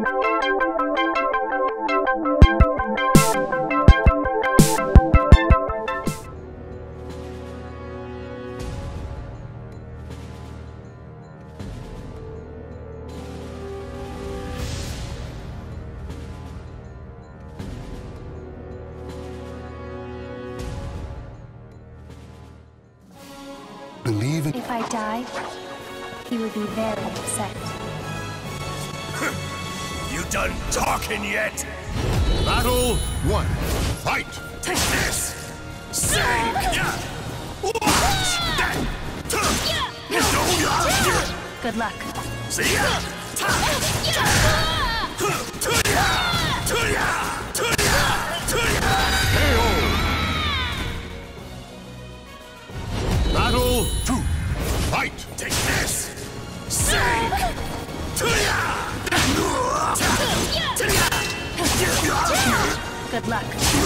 Believe it. If I die, he would be very upset. You done talking yet? Battle 1. Fight! Take this! Sing! Watch that! Good luck. See ya! Battle 2. Fight! Take this! Sing! Good luck.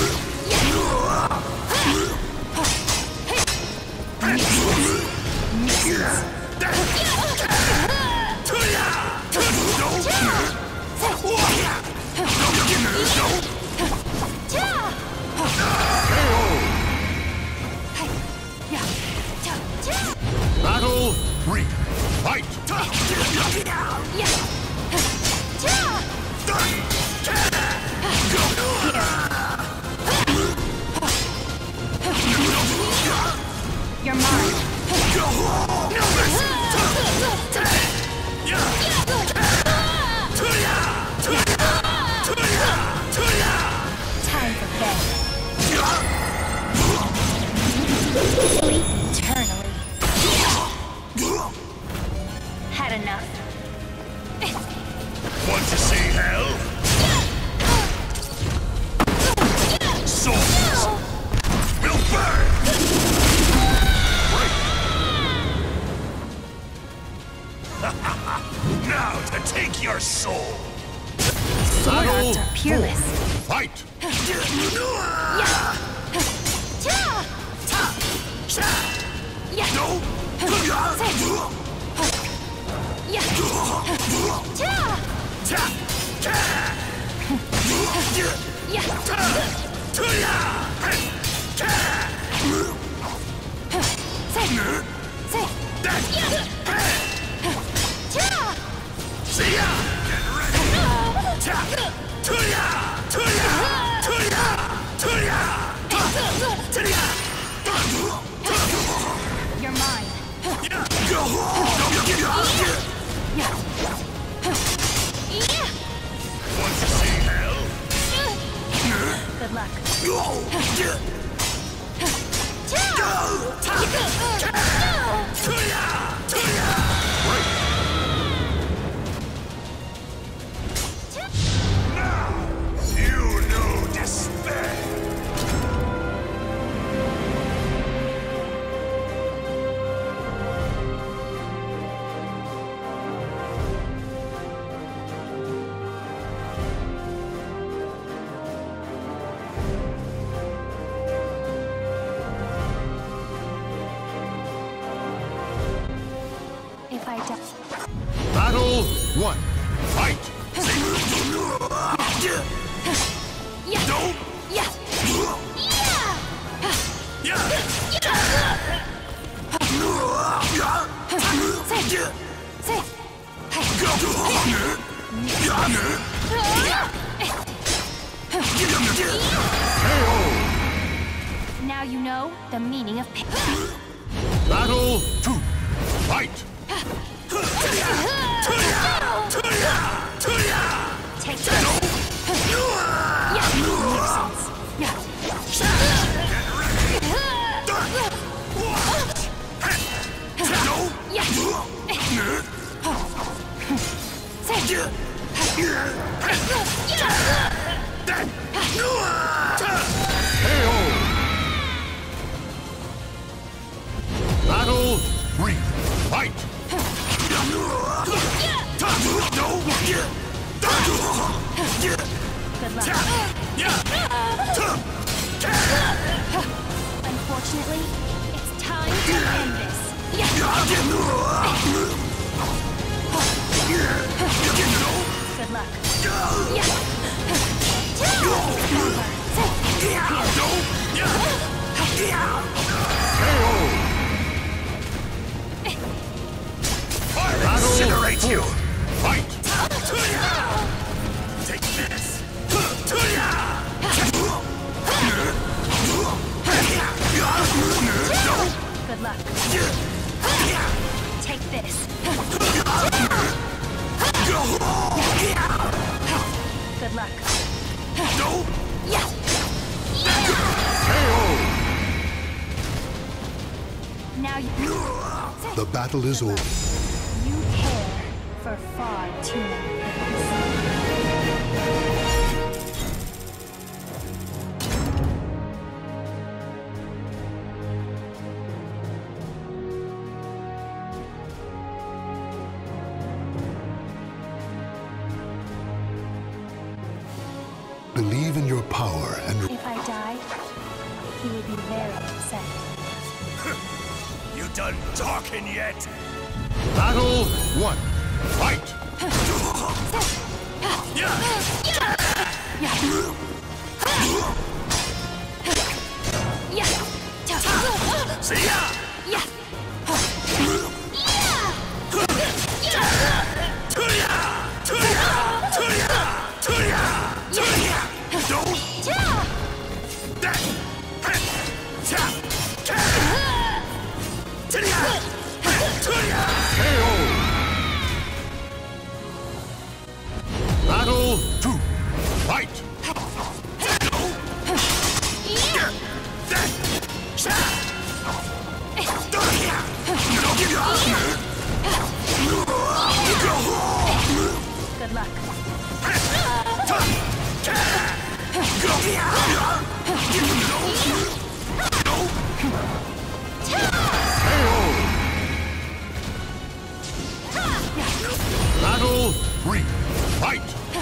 Battle 3. Fight! You're mine. Time for bed. Sleep eternally. Had enough. Want to see hell? Souls will burn! Now to take your soul! Sword Battle arts are peerless. 4. Fight! See ya! Get ready! You're mine. Want to see hell? Good luck. Now, you know despair. If I die. Battle 1. Fight! Now you know the meaning of pain. Battle 2. Fight! Take this. Battle 3. Fight! Good luck. Unfortunately, it's time to end this. Good luck. battle is over. You care for far too many things. Believe in your power and... If I die, he will be very upset. You done talking yet? Battle 1. Fight! See ya! Battle 2. Fight! Good luck. Battle 3. Fight!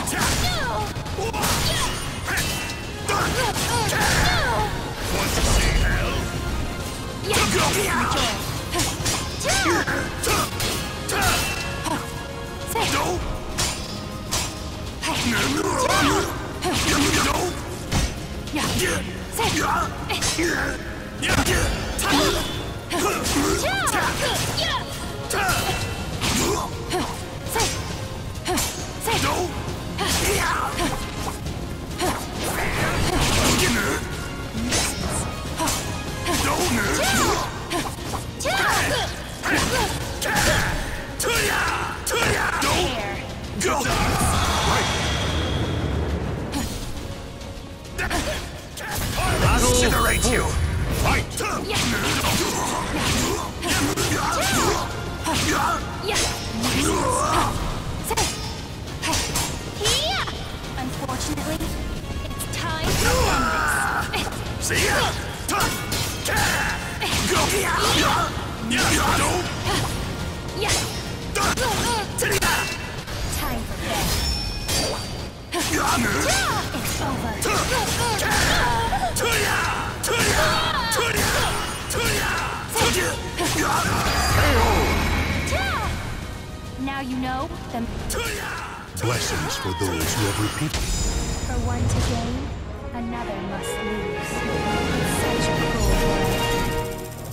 Want to see hell? Battle Incinerate you! 4. Fight! Unfortunately, it's time to end this. See ya! Time for bed. It's over. Now you know the... Blessings for those who have repeated. For one to gain, another must lose. It's such a cruel world.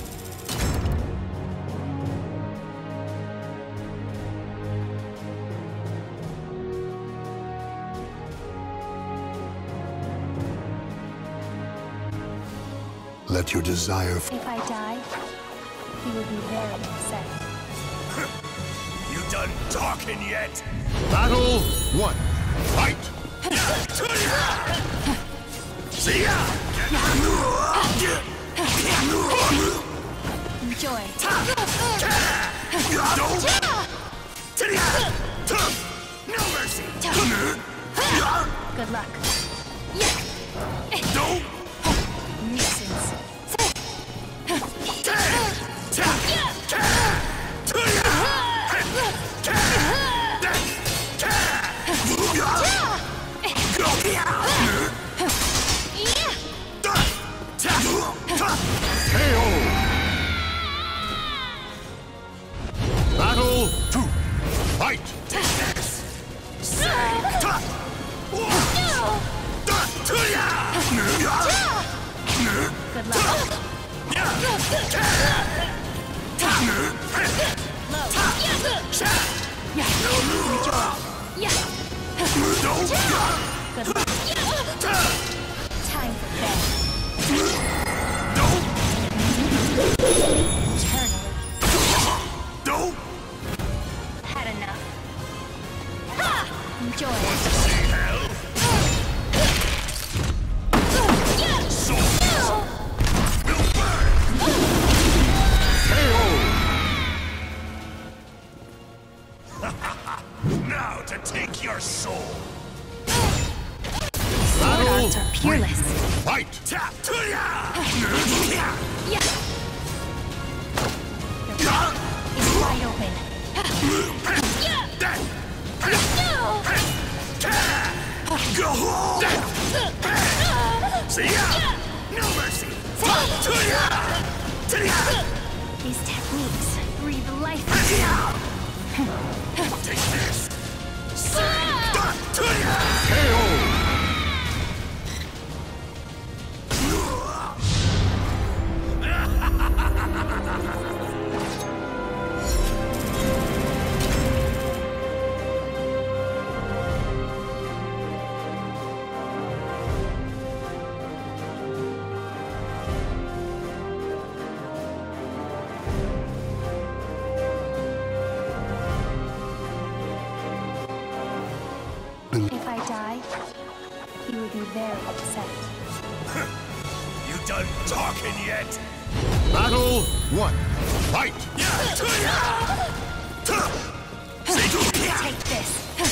Let your desire for... If I die, he will be very upset. You done talking yet? Battle 1. Fight! See ya! Enjoy. No mercy! Good luck. Nuisance. Battle 2. Fight! Good luck. Good luck. Time for bed. Eternally. Had enough. Enjoy. Want to see hell? Soul will burn! soul. Sword arts are peerless. Fight! Tap to ya! Yeah. Is wide open. Go! See ya! No mercy! To ya! To ya! These techniques breathe life into me. Take this! To ya! If I die, he will be very upset. You done talking yet? Battle 1. Fight! Take this.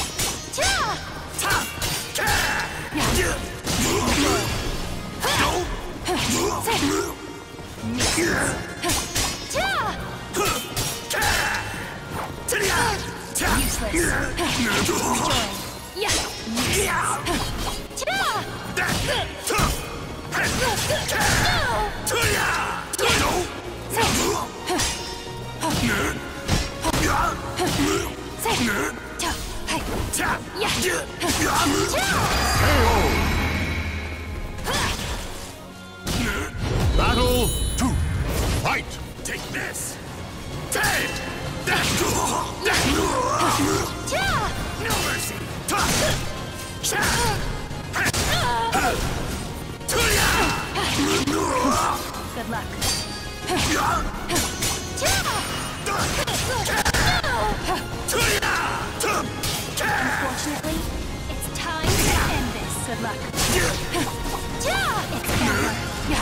Useless. Join. Battle 2. Fight! Take this! Take! No mercy! Good luck. Unfortunately, it's time to end this. Good luck. It's over.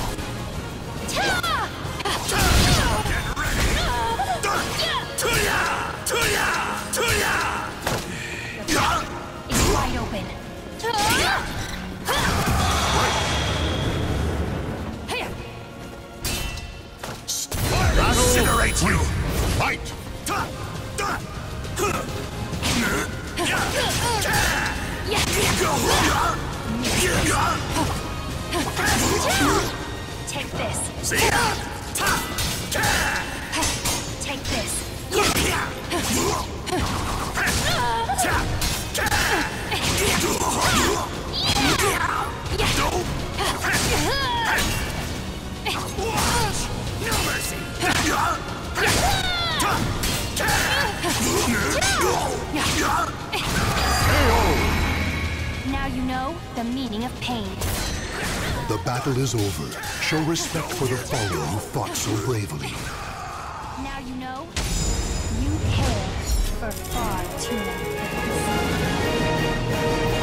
It's wide open. Incinerate you! Fight! Take this. See ya! Take this. No mercy! Now you know the meaning of pain. The battle is over. Show respect for the fallen who fought so bravely. Now you know you care for far too many things.